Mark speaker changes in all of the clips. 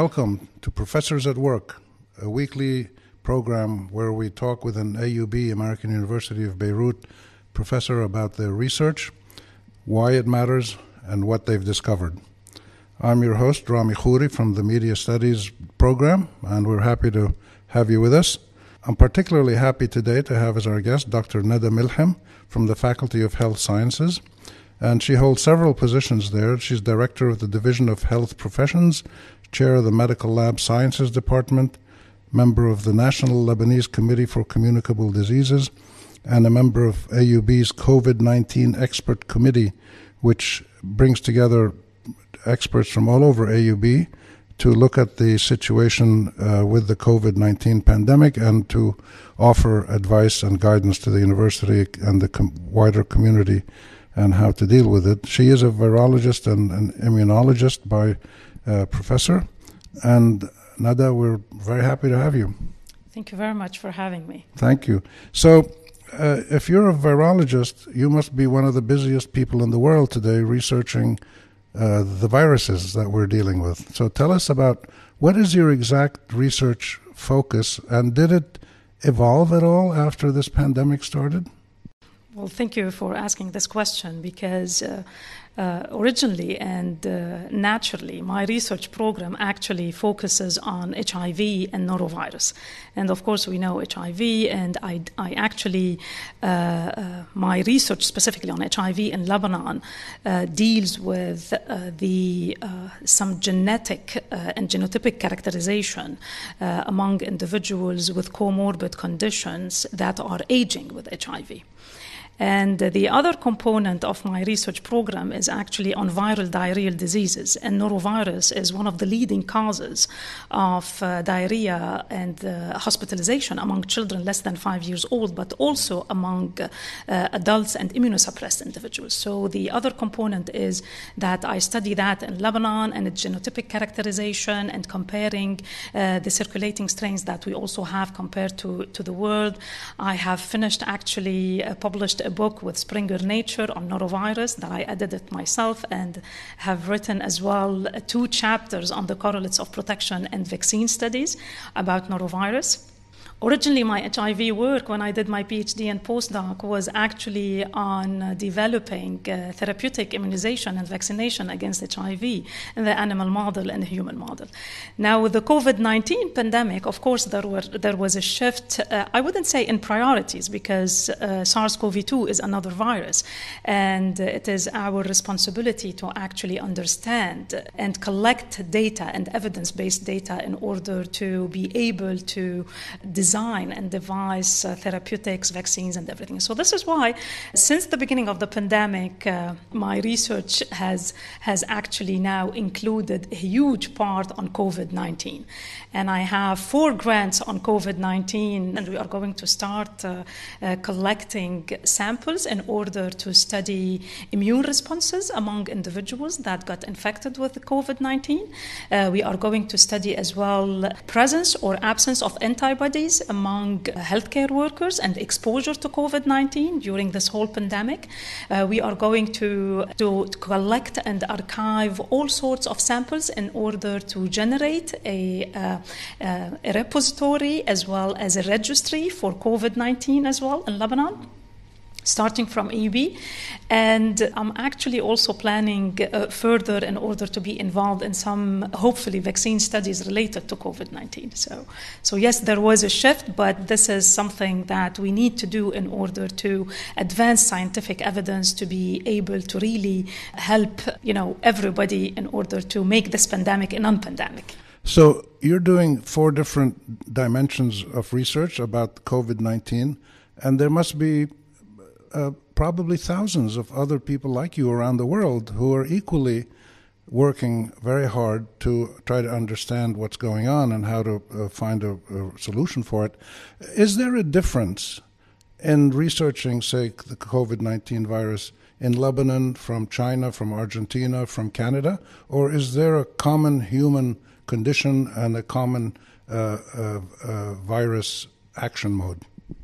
Speaker 1: welcome to Professors at Work, a weekly program where we talk with an AUB, American University of Beirut, professor about their research, why it matters, and what they've discovered. I'm your host, Rami Khouri from the Media Studies program, and we're happy to have you with us. I'm particularly happy today to have as our guest Dr. Nada Milhem from the Faculty of Health Sciences, and she holds several positions there. She's director of the Division of Health Professions, chair of the Medical Lab Sciences Department, member of the National Lebanese Committee for Communicable Diseases, and a member of AUB's COVID-19 Expert Committee, which brings together experts from all over AUB to look at the situation with the COVID-19 pandemic and to offer advice and guidance to the university and the wider community and how to deal with it. She is a virologist and an immunologist by professor. And Nada, we're very happy to have you.
Speaker 2: Thank you very much for having me.
Speaker 1: Thank you. So if you're a virologist, you must be one of the busiest people in the world today researching the viruses that we're dealing with. So tell us about what is your exact research focus, and did it evolve at all after this pandemic started?
Speaker 2: Well, thank you for asking this question because originally and naturally, my research program actually focuses on HIV and norovirus. And of course, we know HIV, and I actually, my research specifically on HIV in Lebanon deals with some genetic and genotypic characterization among individuals with comorbid conditions that are aging with HIV. And the other component of my research program is actually on viral diarrheal diseases. And norovirus is one of the leading causes of diarrhea and hospitalization among children less than 5 years old, but also among adults and immunosuppressed individuals. So the other component is that I study that in Lebanon and its genotypic characterization and comparing the circulating strains that we also have compared to the world. I have finished actually published a book with Springer Nature on norovirus that I edited myself, and have written as well 2 chapters on the correlates of protection and vaccine studies about norovirus. Originally, my HIV work, when I did my PhD and postdoc, was actually on developing therapeutic immunization and vaccination against HIV in the animal model and the human model. Now, with the COVID-19 pandemic, of course, there was a shift, I wouldn't say in priorities, because SARS-CoV-2 is another virus, and it is our responsibility to actually understand and collect data and evidence-based data in order to be able to design and devise therapeutics, vaccines, and everything. So this is why, since the beginning of the pandemic, my research has actually now included a huge part on COVID-19. And I have 4 grants on COVID-19, and we are going to start collecting samples in order to study immune responses among individuals that got infected with COVID-19. We are going to study as well presence or absence of antibodies among healthcare workers and exposure to COVID-19 during this whole pandemic. We are going to collect and archive all sorts of samples in order to generate a repository as well as a registry for COVID-19 as well in Lebanon, starting from AUB. And I'm actually also planning further in order to be involved in some, hopefully, vaccine studies related to COVID-19. So yes, there was a shift, but this is something that we need to do in order to advance scientific evidence to be able to really help, everybody in order to make this pandemic a non-pandemic.
Speaker 1: So you're doing 4 different dimensions of research about COVID-19, and there must be probably thousands of other people like you around the world who are equally working very hard to try to understand what's going on and how to find a solution for it. Is there a difference in researching, say, the COVID-19 virus in Lebanon, from China, from Argentina, from Canada, or is there a common human condition and a common virus action mode?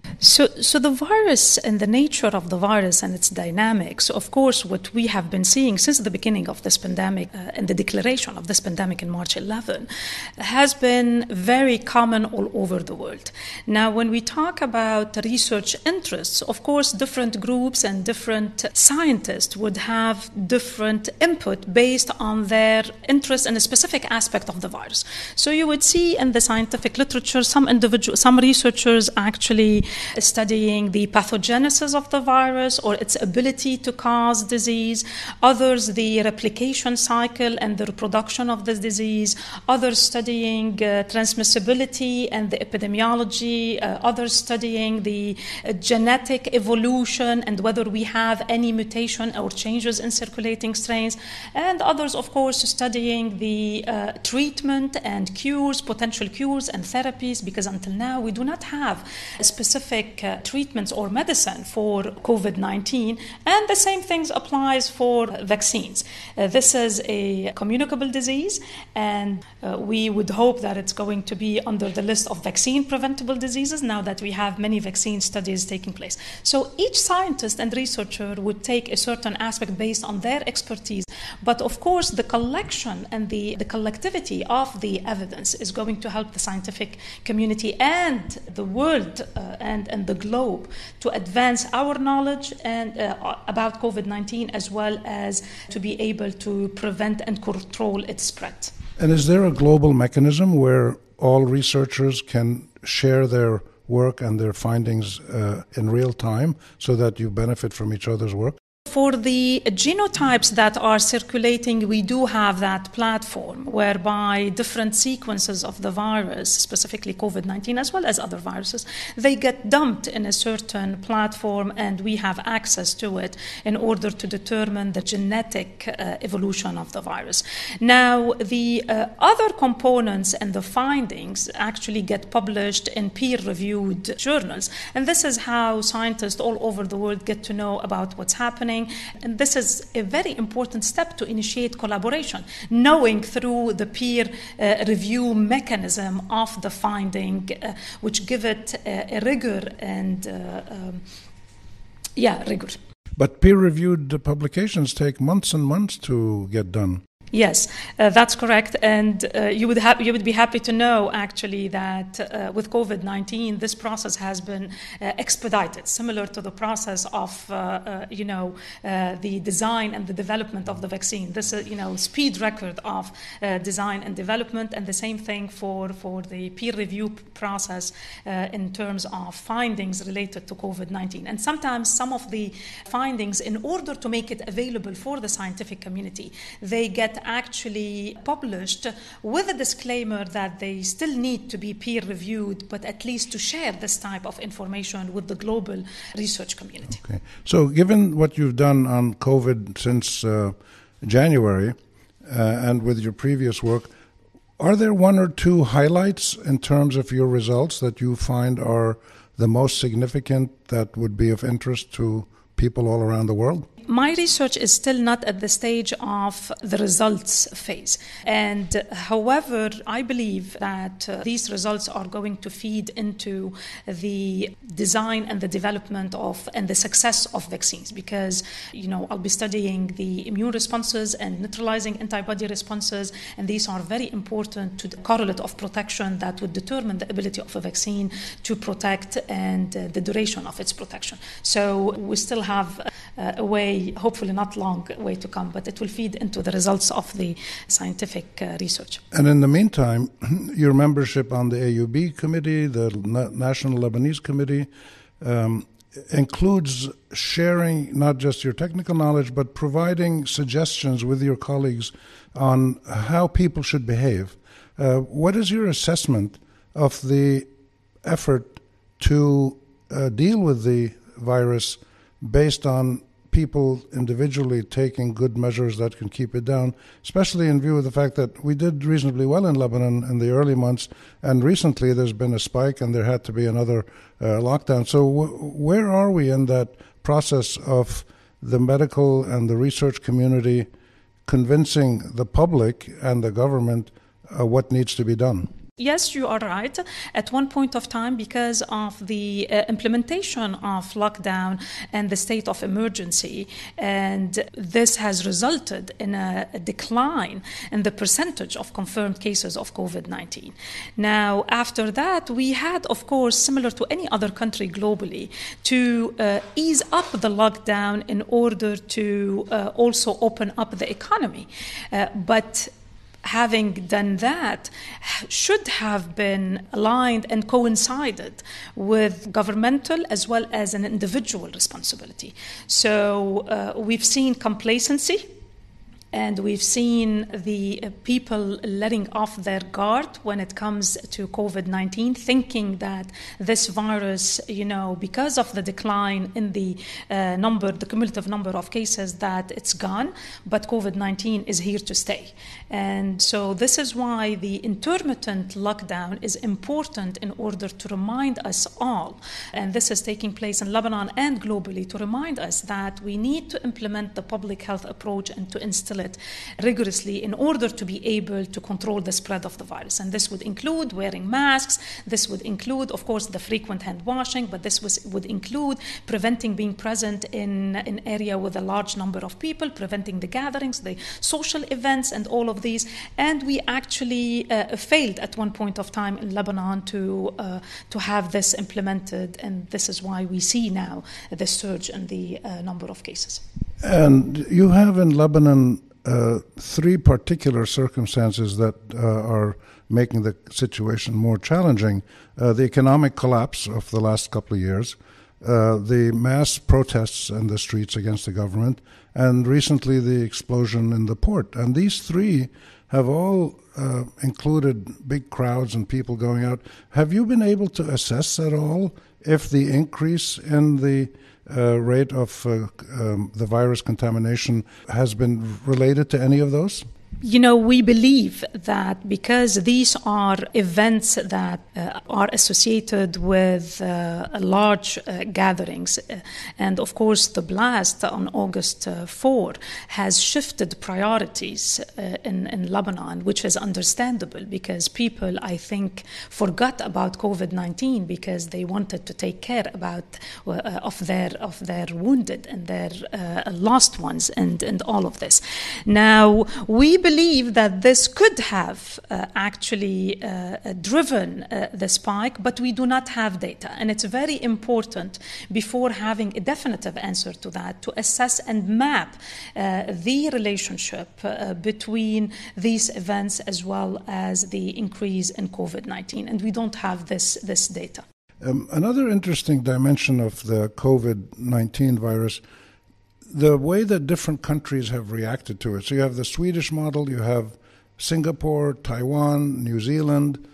Speaker 2: So the virus and the nature of the virus and its dynamics, of course, what we have been seeing since the beginning of this pandemic and the declaration of this pandemic in March 11 has been very common all over the world. Now, when we talk about research interests, of course, different groups and different scientists would have different input based on their interest in a specific aspect of the virus. So you would see in the scientific literature some researchers actually studying the pathogenesis of the virus or its ability to cause disease, others the replication cycle and the reproduction of this disease, others studying transmissibility and the epidemiology, others studying the genetic evolution and whether we have any mutation or changes in circulating strains, and others, of course, studying the treatment and cures, potential cures and therapies, because until now we do not have specific treatments or medicine for COVID-19, and the same things applies for vaccines. This is a communicable disease, and we would hope that it's going to be under the list of vaccine preventable diseases now that we have many vaccine studies taking place. So each scientist and researcher would take a certain aspect based on their expertise, but of course the collection and the collectivity of the evidence is going to help the scientific community and the world and the globe to advance our knowledge and about COVID-19, as well as to be able to prevent and control its spread.
Speaker 1: And is there a global mechanism where all researchers can share their work and their findings in real time so that you benefit from each other's work?
Speaker 2: For the genotypes that are circulating, we do have that platform whereby different sequences of the virus, specifically COVID-19 as well as other viruses, they get dumped in a certain platform and we have access to it in order to determine the genetic evolution of the virus. Now, the other components and the findings actually get published in peer-reviewed journals, and this is how scientists all over the world get to know about what's happening. And this is a very important step to initiate collaboration, knowing through the peer review mechanism of the finding, which give it a rigor and rigor.
Speaker 1: But peer-reviewed publications take months and months to get done.
Speaker 2: Yes, that's correct, and you would be happy to know actually that with COVID-19 this process has been expedited, similar to the process of the design and the development of the vaccine. This is speed record of design and development, and the same thing for the peer review process in terms of findings related to COVID-19. And sometimes some of the findings, in order to make it available for the scientific community, they get actually published with a disclaimer that they still need to be peer reviewed, but at least to share this type of information with the global research community.
Speaker 1: Okay. So given what you've done on COVID since January and with your previous work, are there one or two highlights in terms of your results that you find are the most significant that would be of interest to people all around the world?
Speaker 2: My research is still not at the stage of the results phase. And however, I believe that these results are going to feed into the design and the development of and the success of vaccines, because, I'll be studying the immune responses and neutralizing antibody responses, and these are very important to the correlate of protection that would determine the ability of a vaccine to protect and the duration of its protection. So we still have a way, hopefully not long way to come, but it will feed into the results of the scientific research.
Speaker 1: And in the meantime, your membership on the AUB committee, the National Lebanese Committee, includes sharing not just your technical knowledge, but providing suggestions with your colleagues on how people should behave. What is your assessment of the effort to deal with the virus based on people individually taking good measures that can keep it down, especially in view of the fact that we did reasonably well in Lebanon in the early months, and recently there's been a spike and there had to be another lockdown. So where are we in that process of the medical and the research community convincing the public and the government what needs to be done?
Speaker 2: Yes, you are right. At one point of time, because of the implementation of lockdown and the state of emergency, and this has resulted in a decline in the percentage of confirmed cases of COVID-19. Now, after that, we had, of course, similar to any other country globally, to ease up the lockdown in order to also open up the economy. But having done that should have been aligned and coincided with governmental as well as an individual responsibility. So we've seen complacency, and we've seen the people letting off their guard when it comes to COVID-19, thinking that this virus, because of the decline in the cumulative number of cases, that it's gone, but COVID-19 is here to stay. And so this is why the intermittent lockdown is important in order to remind us all, and this is taking place in Lebanon and globally, to remind us that we need to implement the public health approach and to instill it rigorously in order to be able to control the spread of the virus. And this would include wearing masks, this would include, of course, the frequent hand washing, but this would include preventing being present in an area with a large number of people, preventing the gatherings, the social events, and all of these. And we actually failed at one point of time in Lebanon to have this implemented, and this is why we see now the surge in the number of cases.
Speaker 1: And you have in Lebanon three particular circumstances that are making the situation more challenging. The economic collapse of the last couple of years, the mass protests in the streets against the government, and recently the explosion in the port. And these three have all included big crowds and people going out. Have you been able to assess at all if the increase in the rate of the virus contamination has been related to any of those?
Speaker 2: We believe that because these are events that are associated with large gatherings, and of course the blast on August 4 has shifted priorities in Lebanon, which is understandable because people, I think, forgot about COVID-19 because they wanted to take care of their wounded and their lost ones and all of this. Now, we believe that this could have actually driven the spike, but we do not have data. And it's very important before having a definitive answer to that to assess and map the relationship between these events as well as the increase in COVID-19. And we don't have this data.
Speaker 1: Another interesting dimension of the COVID-19 virus, the way that different countries have reacted to it. So you have the Swedish model, you have Singapore, Taiwan, New Zealand,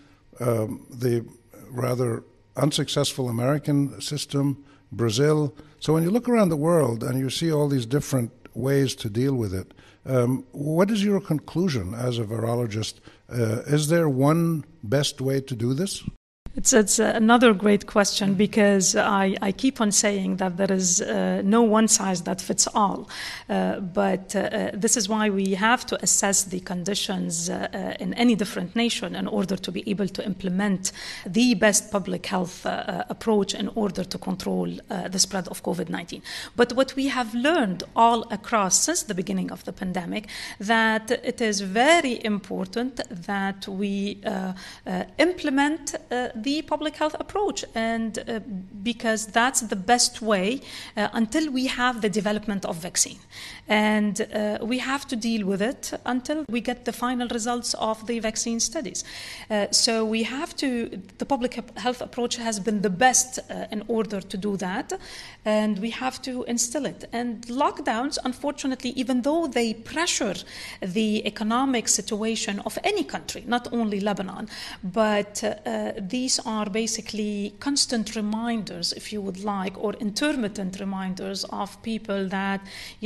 Speaker 1: the rather unsuccessful American system, Brazil. So when you look around the world and you see all these different ways to deal with it, what is your conclusion as a virologist? Is there one best way to do this?
Speaker 2: It's another great question because I keep on saying that there is no one size that fits all. But this is why we have to assess the conditions in any different nation in order to be able to implement the best public health approach in order to control the spread of COVID-19. But what we have learned all across since the beginning of the pandemic, that it is very important that we implement the public health approach, and because that's the best way until we have the development of vaccine. And we have to deal with it until we get the final results of the vaccine studies. So we have to, the public health approach has been the best in order to do that, and we have to instill it. And lockdowns, unfortunately, even though they pressure the economic situation of any country, not only Lebanon, but these these are basically constant reminders, if you would like, or intermittent reminders of people that,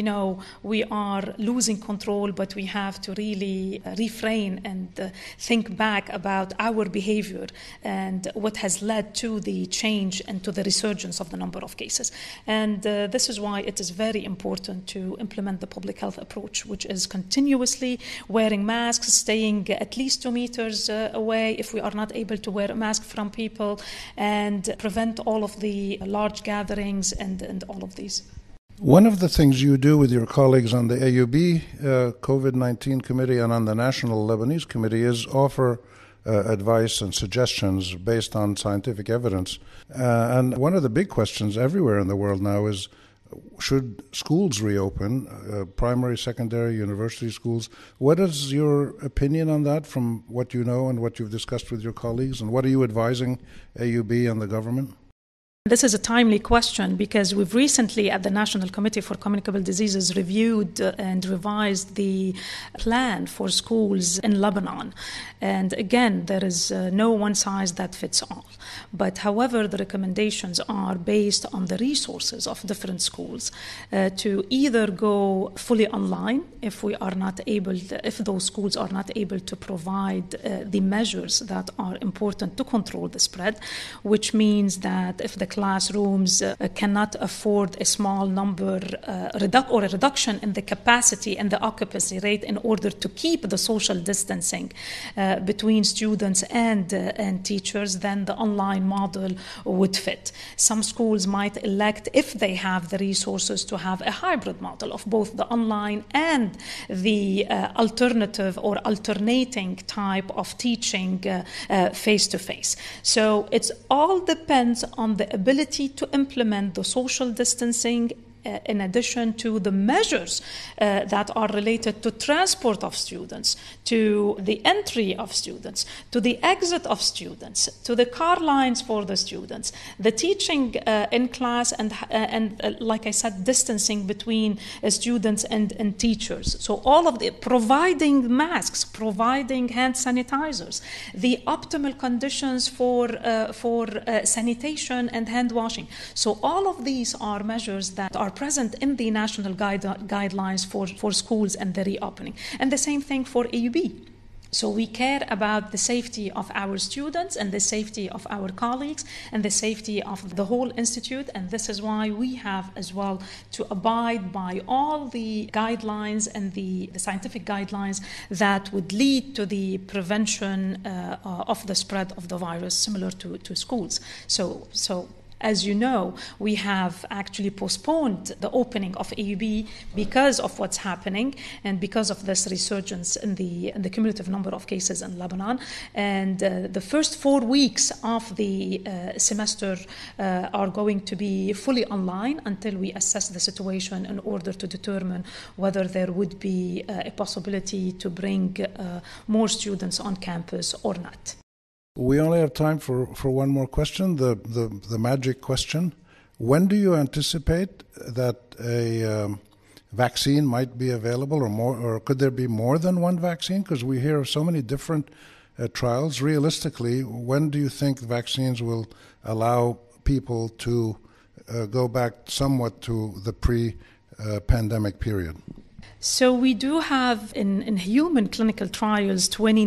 Speaker 2: we are losing control, but we have to really refrain and think back about our behavior and what has led to the change and to the resurgence of the number of cases. And this is why it is very important to implement the public health approach, which is continuously wearing masks, staying at least 2 meters away if we are not able to wear a mask from people, and prevent all of the large gatherings and all of these.
Speaker 1: One of the things you do with your colleagues on the AUB COVID-19 committee and on the National Lebanese Committee is offer advice and suggestions based on scientific evidence. And one of the big questions everywhere in the world now is, should schools reopen, primary, secondary, university schools? What is your opinion on that from what you know and what you've discussed with your colleagues? And what are you advising AUB and the government?
Speaker 2: This is a timely question because we've recently at the National Committee for Communicable Diseases reviewed and revised the plan for schools in Lebanon. And again, there is no one size that fits all. But however, the recommendations are based on the resources of different schools to either go fully online if those schools are not able to provide the measures that are important to control the spread, which means that if the classrooms cannot afford a small number or a reduction in the capacity and the occupancy rate in order to keep the social distancing between students and teachers, then the online model would fit. Some schools might elect, if they have the resources, to have a hybrid model of both the online and the alternative or alternating type of teaching face-to-face. So it all depends on the ability to implement the social distancing in addition to the measures that are related to transport of students, to the entry of students, to the exit of students, to the car lines for the students, the teaching in class, and like I said, distancing between students and teachers. So all of the providing masks, providing hand sanitizers, the optimal conditions for sanitation and hand washing. So all of these are measures that are present in the national guidelines for schools and the reopening. And the same thing for AUB. So we care about the safety of our students and the safety of our colleagues and the safety of the whole institute. And this is why we have as well to abide by all the guidelines and the scientific guidelines that would lead to the prevention of the spread of the virus, similar to schools. So as you know, we have actually postponed the opening of AUB because of what's happening and because of this resurgence in the cumulative number of cases in Lebanon. And the first 4 weeks of the semester are going to be fully online until we assess the situation in order to determine whether there would be a possibility to bring more students on campus or not.
Speaker 1: We only have time for one more question, the magic question. When do you anticipate that a vaccine might be available, or could there be more than one vaccine? Because we hear of so many different trials. Realistically, when do you think vaccines will allow people to go back somewhat to the pre-pandemic period?
Speaker 2: So we do have in human clinical trials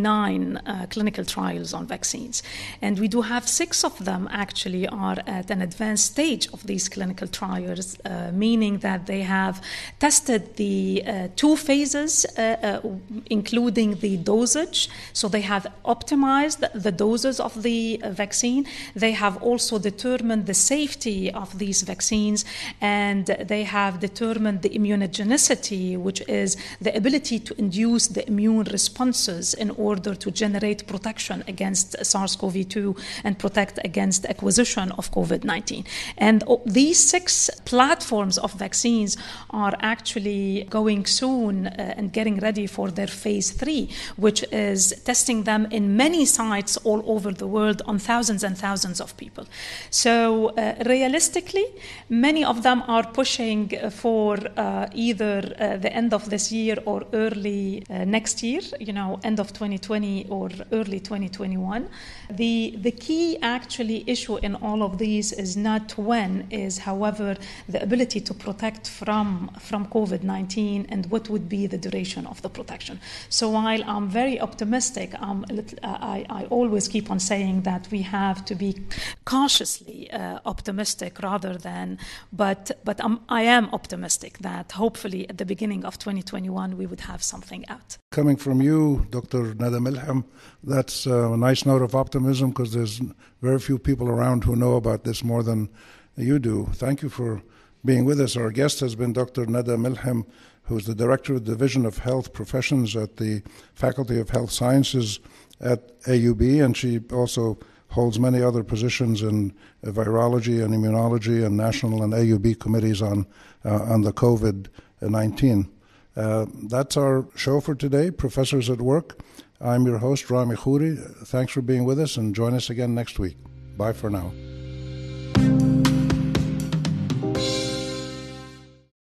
Speaker 2: 29 clinical trials on vaccines, and we do have 6 of them actually are at an advanced stage of these clinical trials, meaning that they have tested the 2 phases, including the dosage. So they have optimized the doses of the vaccine. They have also determined the safety of these vaccines, and they have determined the immunogenicity, which is the ability to induce the immune responses in order to generate protection against SARS-CoV-2 and protect against acquisition of COVID-19. And these 6 platforms of vaccines are actually going soon and getting ready for their phase 3, which is testing them in many sites all over the world on thousands and thousands of people. So realistically, many of them are pushing for either the the end of this year or early next year, end of 2020 or early 2021. The key actually issue in all of these is not when, is however the ability to protect from COVID-19 and what would be the duration of the protection. So while I'm very optimistic, I always keep on saying that we have to be cautiously optimistic rather than, but I am optimistic that hopefully at the beginning of 2021 we would have something out.
Speaker 1: Coming from you, Dr. Nada Milham, that's a nice note of optimism because there's very few people around who know about this more than you do. Thank you for being with us. Our guest has been Dr. Nada Milham, who's the Director of the Division of Health Professions at the Faculty of Health Sciences at AUB, and she also holds many other positions in virology and immunology and national and AUB committees on the COVID-19. That's our show for today, Professors at Work. I'm your host, Rami Khouri. Thanks for being with us, and join us again next week. Bye for now.